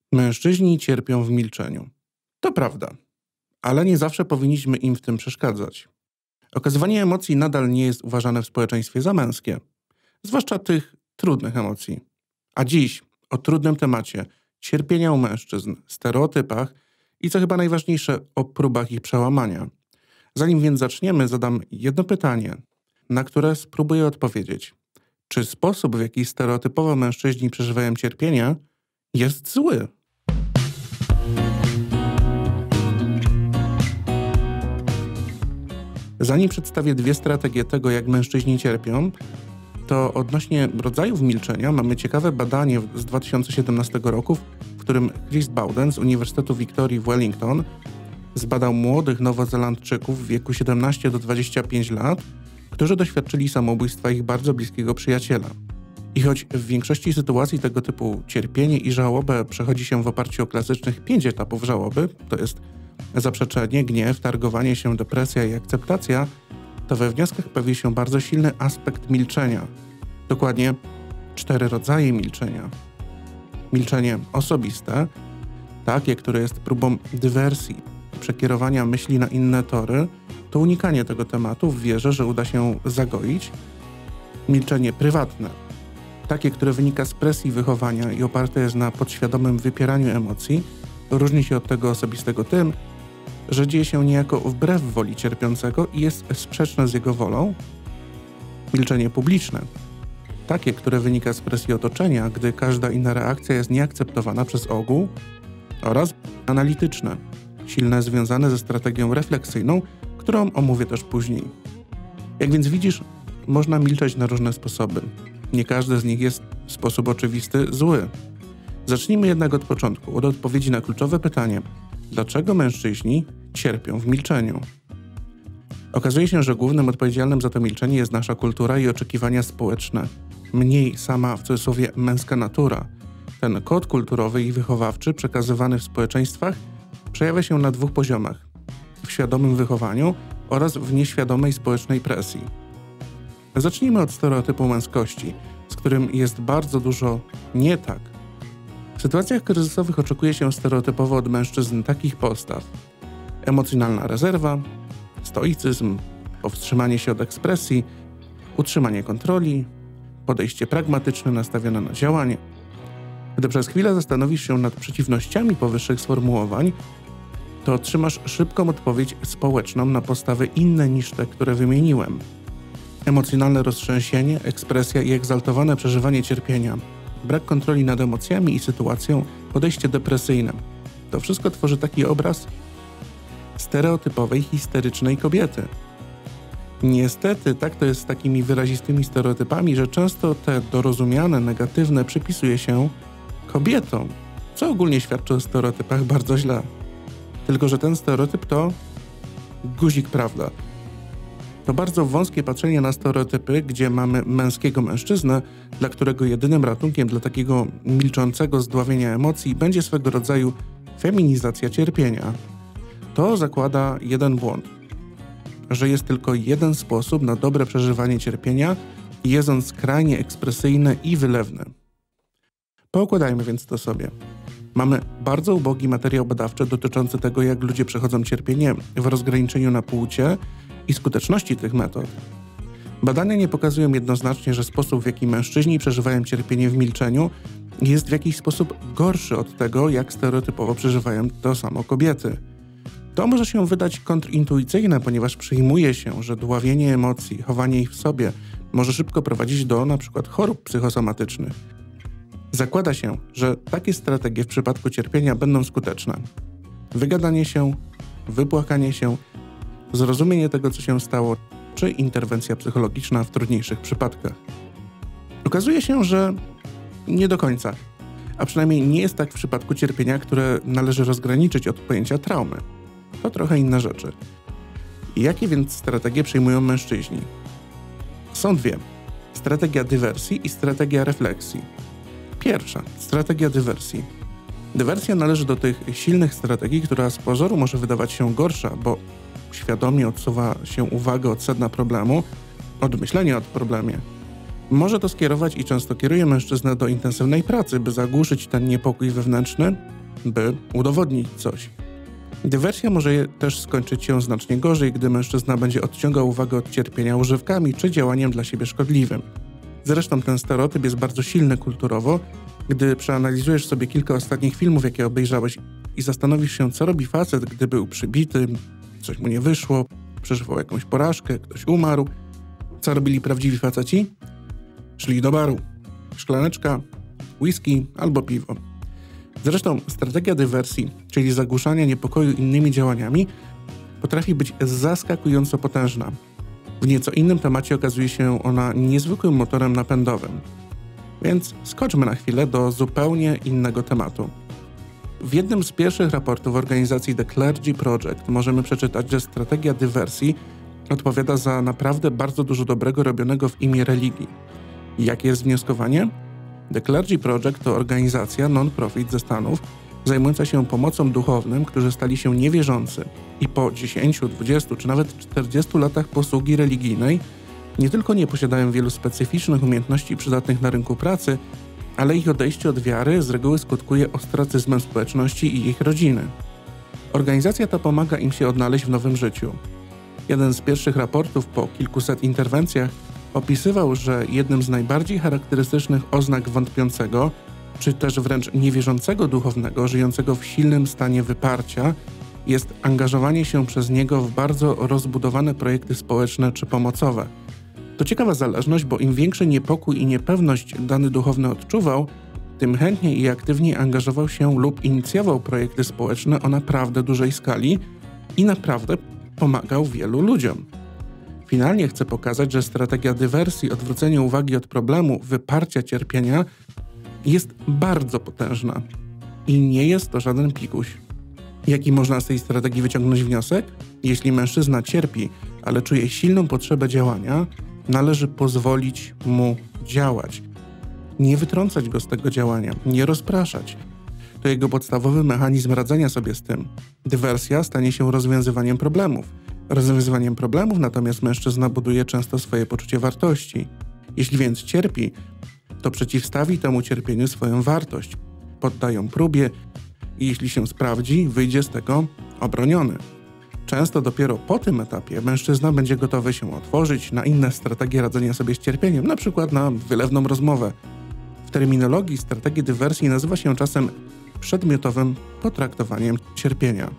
Mężczyźni cierpią w milczeniu. To prawda, ale nie zawsze powinniśmy im w tym przeszkadzać. Okazywanie emocji nadal nie jest uważane w społeczeństwie za męskie, zwłaszcza tych trudnych emocji. A dziś o trudnym temacie cierpienia u mężczyzn, stereotypach i co chyba najważniejsze, o próbach ich przełamania. Zanim więc zaczniemy, zadam jedno pytanie, na które spróbuję odpowiedzieć. Czy sposób, w jaki stereotypowo mężczyźni przeżywają cierpienie, jest zły? Zanim przedstawię dwie strategie tego, jak mężczyźni cierpią, to odnośnie rodzajów milczenia mamy ciekawe badanie z 2017 roku, w którym Chris Bowden z Uniwersytetu Wiktorii w Wellington zbadał młodych Nowozelandczyków w wieku 17 do 25 lat, którzy doświadczyli samobójstwa ich bardzo bliskiego przyjaciela. I choć w większości sytuacji tego typu cierpienie i żałobę przechodzi się w oparciu o klasycznych 5 etapów żałoby, to jest zaprzeczenie, gniew, targowanie się, depresja i akceptacja, to we wnioskach pojawi się bardzo silny aspekt milczenia. Dokładnie 4 rodzaje milczenia. Milczenie osobiste, takie, które jest próbą dywersji, przekierowania myśli na inne tory, to unikanie tego tematu w wierze, że uda się zagoić. Milczenie prywatne, takie, które wynika z presji wychowania i oparte jest na podświadomym wypieraniu emocji, różni się od tego osobistego tym, że dzieje się niejako wbrew woli cierpiącego i jest sprzeczne z jego wolą. Milczenie publiczne, takie, które wynika z presji otoczenia, gdy każda inna reakcja jest nieakceptowana przez ogół, oraz analityczne, silne związane ze strategią refleksyjną, którą omówię też później. Jak więc widzisz, można milczeć na różne sposoby. Nie każdy z nich jest w sposób oczywisty zły. Zacznijmy jednak od początku, od odpowiedzi na kluczowe pytanie: dlaczego mężczyźni cierpią w milczeniu? Okazuje się, że głównym odpowiedzialnym za to milczenie jest nasza kultura i oczekiwania społeczne. Mniej sama, w cudzysłowie, męska natura. Ten kod kulturowy i wychowawczy przekazywany w społeczeństwach przejawia się na 2 poziomach. W świadomym wychowaniu oraz w nieświadomej społecznej presji. Zacznijmy od stereotypu męskości, z którym jest bardzo dużo nie tak. W sytuacjach kryzysowych oczekuje się stereotypowo od mężczyzn takich postaw: emocjonalna rezerwa, stoicyzm, powstrzymanie się od ekspresji, utrzymanie kontroli, podejście pragmatyczne nastawione na działanie. Gdy przez chwilę zastanowisz się nad przeciwnościami powyższych sformułowań, to otrzymasz szybką odpowiedź społeczną na postawy inne niż te, które wymieniłem. Emocjonalne roztrzęsienie, ekspresja i egzaltowane przeżywanie cierpienia, brak kontroli nad emocjami i sytuacją, podejście depresyjne. To wszystko tworzy taki obraz stereotypowej, histerycznej kobiety. Niestety tak to jest z takimi wyrazistymi stereotypami, że często te dorozumiane, negatywne przypisuje się kobietom, co ogólnie świadczy o stereotypach bardzo źle. Tylko że ten stereotyp to guzik prawda. To bardzo wąskie patrzenie na stereotypy, gdzie mamy męskiego mężczyznę, dla którego jedynym ratunkiem dla takiego milczącego zdławienia emocji będzie swego rodzaju feminizacja cierpienia. To zakłada jeden błąd, że jest tylko jeden sposób na dobre przeżywanie cierpienia i jest on skrajnie ekspresyjny i wylewny. Poukładajmy więc to sobie. Mamy bardzo ubogi materiał badawczy dotyczący tego, jak ludzie przechodzą cierpienie w rozgraniczeniu na płcie i skuteczności tych metod. Badania nie pokazują jednoznacznie, że sposób, w jaki mężczyźni przeżywają cierpienie w milczeniu, jest w jakiś sposób gorszy od tego, jak stereotypowo przeżywają to samo kobiety. To może się wydać kontrintuicyjne, ponieważ przyjmuje się, że dławienie emocji, chowanie ich w sobie może szybko prowadzić do np. chorób psychosomatycznych. Zakłada się, że takie strategie w przypadku cierpienia będą skuteczne. Wygadanie się, wypłakanie się, zrozumienie tego, co się stało, czy interwencja psychologiczna w trudniejszych przypadkach. Okazuje się, że nie do końca, a przynajmniej nie jest tak w przypadku cierpienia, które należy rozgraniczyć od pojęcia traumy. To trochę inne rzeczy. Jakie więc strategie przyjmują mężczyźni? Są 2. Strategia dywersji i strategia refleksji. Pierwsza, strategia dywersji. Dywersja należy do tych silnych strategii, która z pozoru może wydawać się gorsza, bo świadomie odsuwa się uwagę od sedna problemu, od myślenia o problemie. Może to skierować i często kieruje mężczyznę do intensywnej pracy, by zagłuszyć ten niepokój wewnętrzny by udowodnić coś. Dywersja może też skończyć się znacznie gorzej, gdy mężczyzna będzie odciągał uwagę od cierpienia używkami czy działaniem dla siebie szkodliwym. Zresztą ten stereotyp jest bardzo silny kulturowo. Gdy przeanalizujesz sobie kilka ostatnich filmów, jakie obejrzałeś i zastanowisz się, co robi facet, gdy był przybity, coś mu nie wyszło, przeżywał jakąś porażkę, ktoś umarł, co robili prawdziwi faceci? Szli do baru. Szklaneczka, whisky albo piwo. Zresztą strategia dywersji, czyli zagłuszania niepokoju innymi działaniami, potrafi być zaskakująco potężna. W nieco innym temacie okazuje się ona niezwykłym motorem napędowym. Więc skoczmy na chwilę do zupełnie innego tematu. W jednym z pierwszych raportów organizacji The Clergy Project możemy przeczytać, że strategia dywersji odpowiada za naprawdę bardzo dużo dobrego robionego w imię religii. I jakie jest wnioskowanie? The Clergy Project to organizacja non-profit ze Stanów zajmująca się pomocą duchownym, którzy stali się niewierzący i po 10, 20 czy nawet 40 latach posługi religijnej nie tylko nie posiadają wielu specyficznych umiejętności przydatnych na rynku pracy, ale ich odejście od wiary z reguły skutkuje ostracyzmem społeczności i ich rodziny. Organizacja ta pomaga im się odnaleźć w nowym życiu. Jeden z pierwszych raportów po kilkuset interwencjach opisywał, że jednym z najbardziej charakterystycznych oznak wątpiącego, czy też wręcz niewierzącego duchownego, żyjącego w silnym stanie wyparcia, jest angażowanie się przez niego w bardzo rozbudowane projekty społeczne czy pomocowe. To ciekawa zależność, bo im większy niepokój i niepewność dany duchowny odczuwał, tym chętniej i aktywniej angażował się lub inicjował projekty społeczne o naprawdę dużej skali i naprawdę pomagał wielu ludziom. Finalnie chcę pokazać, że strategia dywersji, odwrócenia uwagi od problemu, wyparcia cierpienia jest bardzo potężna i nie jest to żaden pikuś. Jaki można z tej strategii wyciągnąć wniosek? Jeśli mężczyzna cierpi, ale czuje silną potrzebę działania, należy pozwolić mu działać. Nie wytrącać go z tego działania, nie rozpraszać. To jego podstawowy mechanizm radzenia sobie z tym. Dywersja stanie się rozwiązywaniem problemów. Rozwiązywaniem problemów natomiast mężczyzna buduje często swoje poczucie wartości. Jeśli więc cierpi, to przeciwstawi temu cierpieniu swoją wartość. Podda ją próbie i jeśli się sprawdzi, wyjdzie z tego obroniony. Często dopiero po tym etapie mężczyzna będzie gotowy się otworzyć na inne strategie radzenia sobie z cierpieniem, np. na wylewną rozmowę. W terminologii strategii dywersji nazywa się czasem przedmiotowym potraktowaniem cierpienia.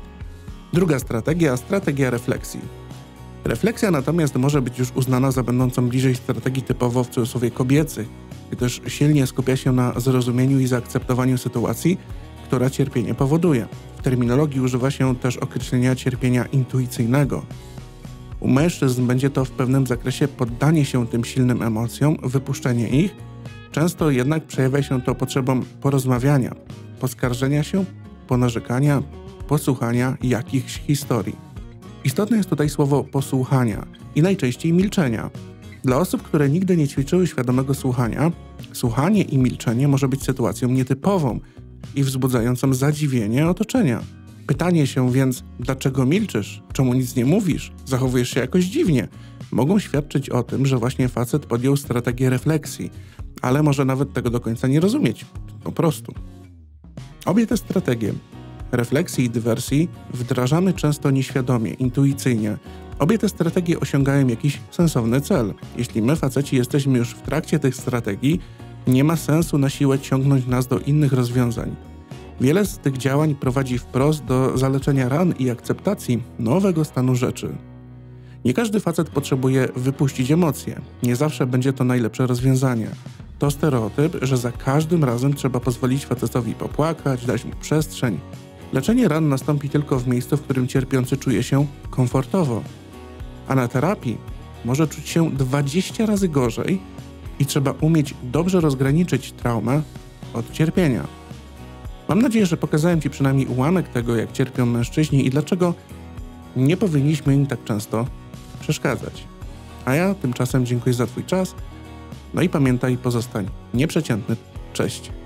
Druga strategia, strategia refleksji. Refleksja natomiast może być już uznana za będącą bliżej strategii typowo w cudzysłowie kobiecych, gdyż silnie skupia się na zrozumieniu i zaakceptowaniu sytuacji, która cierpienie powoduje. W terminologii używa się też określenia cierpienia intuicyjnego. U mężczyzn będzie to w pewnym zakresie poddanie się tym silnym emocjom, wypuszczenie ich. Często jednak przejawia się to potrzebą porozmawiania, poskarżenia się, ponarzekania, posłuchania jakichś historii. Istotne jest tutaj słowo posłuchania i najczęściej milczenia. Dla osób, które nigdy nie ćwiczyły świadomego słuchania, słuchanie i milczenie może być sytuacją nietypową i wzbudzającą zadziwienie otoczenia. Pytanie się więc, dlaczego milczysz? Czemu nic nie mówisz? Zachowujesz się jakoś dziwnie? Mogą świadczyć o tym, że właśnie facet podjął strategię refleksji, ale może nawet tego do końca nie rozumieć. Po prostu. Obie te strategie, refleksji i dywersji, wdrażamy często nieświadomie, intuicyjnie. Obie te strategie osiągają jakiś sensowny cel. Jeśli my, faceci, jesteśmy już w trakcie tych strategii, nie ma sensu na siłę ciągnąć nas do innych rozwiązań. Wiele z tych działań prowadzi wprost do zaleczenia ran i akceptacji nowego stanu rzeczy. Nie każdy facet potrzebuje wypuścić emocje. Nie zawsze będzie to najlepsze rozwiązanie. To stereotyp, że za każdym razem trzeba pozwolić facetowi popłakać, dać mu przestrzeń. Leczenie ran nastąpi tylko w miejscu, w którym cierpiący czuje się komfortowo. A na terapii może czuć się 20 razy gorzej i trzeba umieć dobrze rozgraniczyć traumę od cierpienia. Mam nadzieję, że pokazałem Ci przynajmniej ułamek tego, jak cierpią mężczyźni i dlaczego nie powinniśmy im tak często przeszkadzać. A ja tymczasem dziękuję za Twój czas. No i pamiętaj, pozostań nieprzeciętny. Cześć.